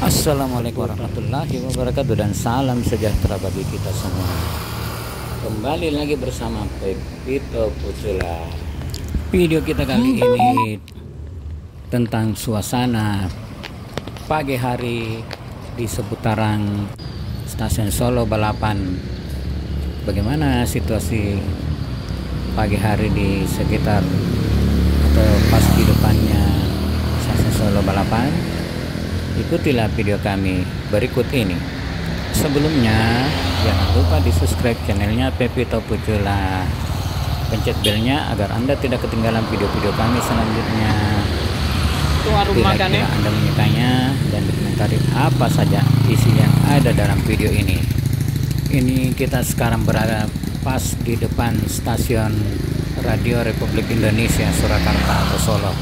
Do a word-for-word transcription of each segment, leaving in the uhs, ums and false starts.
Assalamualaikum warahmatullahi wabarakatuh dan salam sejahtera bagi kita semua. Kembali lagi bersama Pepito Pucula. Video kita kali ini tentang suasana pagi hari di seputaran stasiun Solo Balapan. Bagaimana situasi pagi hari di sekitar atau pas di depannya stasiun Solo Balapan? Ikutilah video kami berikut ini. Sebelumnya jangan lupa di subscribe channelnya Pepito Pucula, pencet belnya agar anda tidak ketinggalan video-video kami selanjutnya. Bila kira anda menyukainya dan dikomentari apa saja isi yang ada dalam video ini. Ini kita sekarang berada pas di depan stasiun Radio Republik Indonesia Surakarta atau Solo.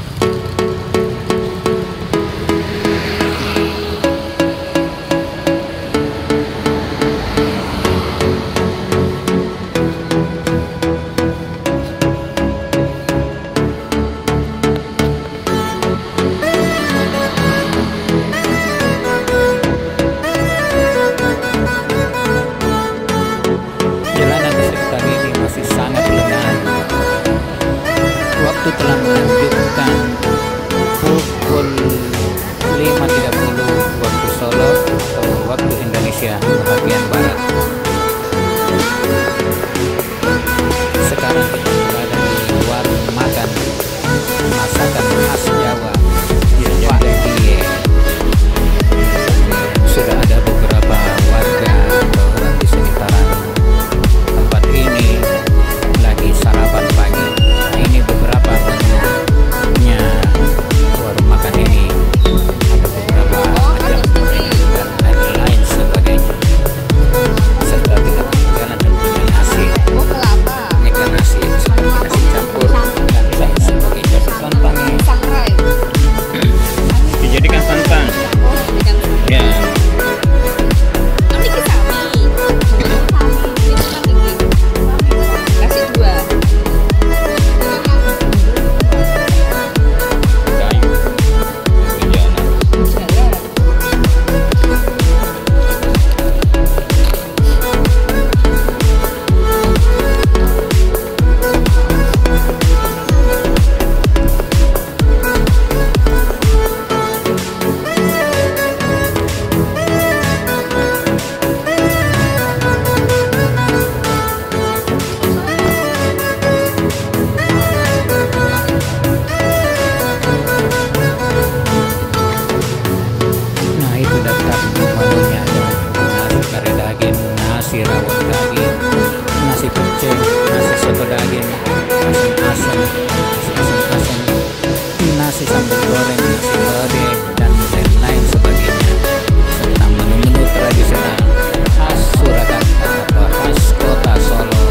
Waktu telah menunjukkan pukul lima tiga puluh waktu Solo atau waktu Indonesia bagian barat. Sekarang kita berada di warung makan masakan khas Jawa Pak Die. Sudah ada beberapa warga atau orang di sekitaran tempat ini lagi sarapan pagi. Ini beberapa menunya warung makan ini, ada beberapa macam dan lain-lain sebagainya, serta tidak ketinggalan tentunya nasi, aneka nasi seperti nasi campur dan lain sebagainya. Santan dijadikan santan ya. Nasi rawon daging, nasi pecel, nasi soto daging, nasi asam, nasi asam-asam, nasi sambal goreng, nasi lodeh, dan lain-lain sebagainya, serta menu-menu tradisional khas Surakarta atau khas kota Solo.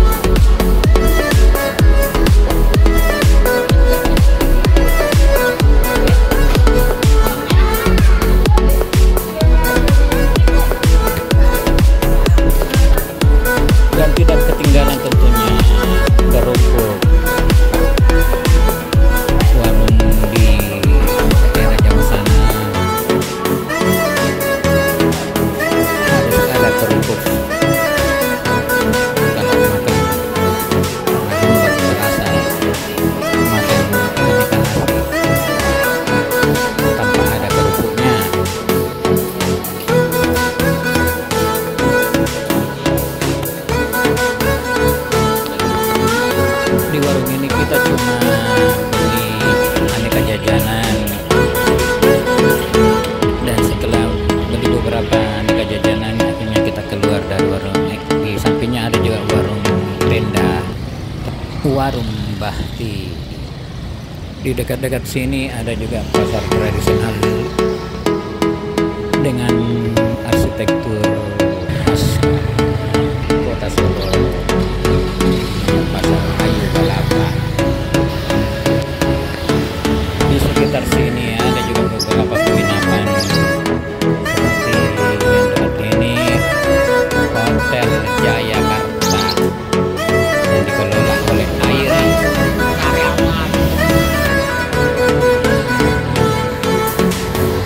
Dan tidak ketinggalan tentunya kerupuk, warung di daerah Jawa sana harus ada kerupuk. Kalau makan makan baru berasa makan aneka nasi tanpa ada kerupuknya. Di warung ini kita cuma beli aneka jajanan, dan setelah beli beberapa aneka jajanan akhirnya kita keluar dari warung. Di sampingnya ada juga warung tenda, warung Bahti. Di dekat-dekat sini ada juga pasar tradisional dengan arsitektur khas kota Solo, pasar Ayu Balapan. Di sekitar sini ada juga beberapa penginapan seperti yang dekat ini, Hotel Jayakarta yang dikelola oleh Airi karyawan.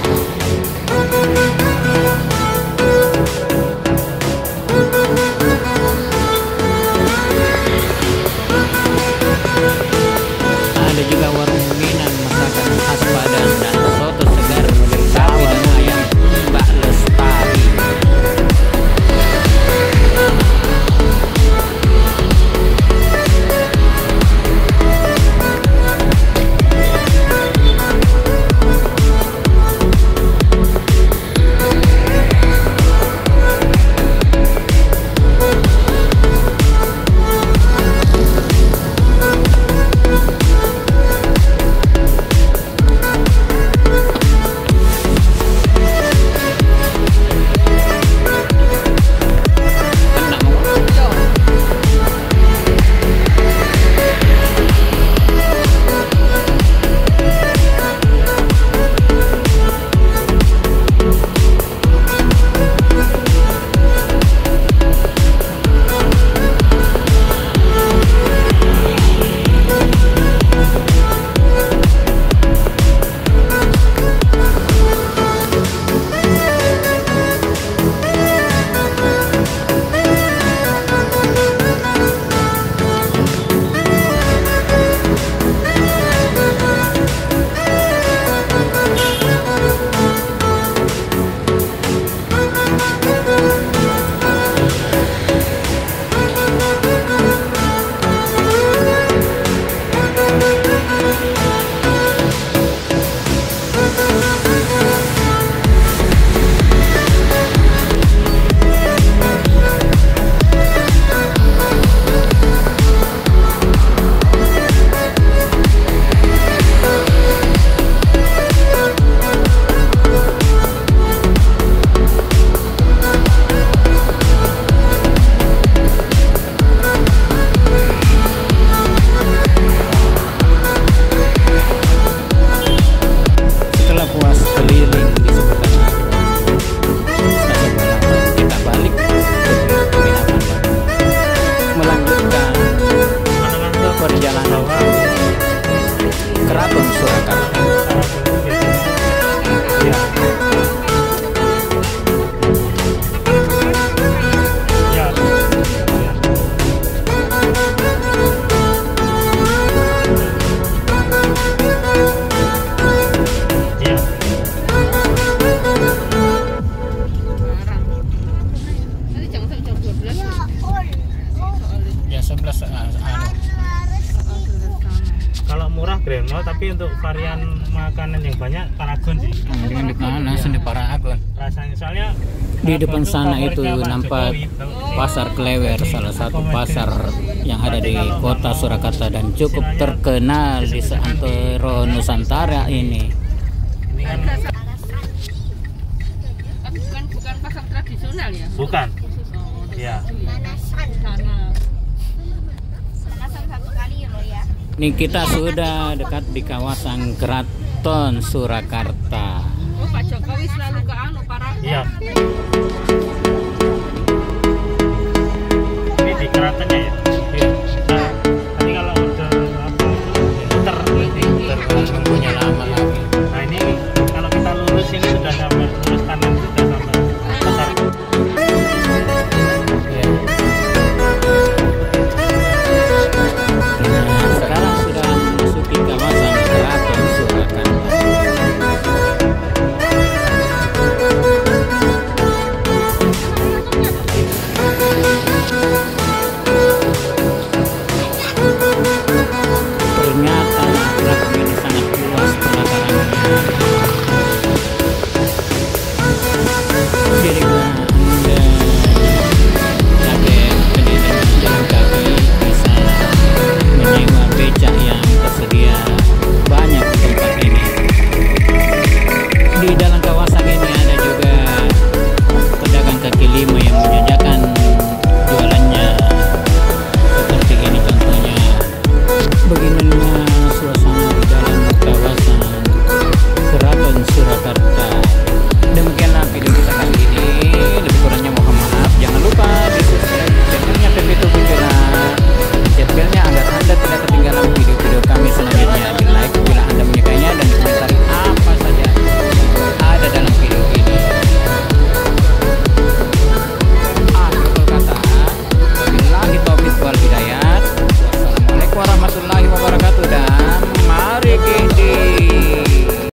keliling di sekitar stasiun Balapan. Kita balik ke penginapan dan melanjutkan perjalanan Keraton Surakarta. Ya. Ya. Ya. Ya sebelas anu. Kalau murah Grand Mall, tapi untuk varian makanan yang banyak Paragon sih. Kemudian di mana sini Paragon. Rasanya soalnya Di depan sana itu nampak pasar Klewer, salah satu pasar yang ada di kota Surakarta dan cukup terkenal di seantero Nusantara ini. Ini kan bukan bukan pasar tradisional ya? bukan. Oh, Ya. Panasan. Panasan satu kali ya lo ya. Ini kita sudah dekat di kawasan Keraton Surakarta. Oh, Pak Jokowi selalu ke anu para. Iya.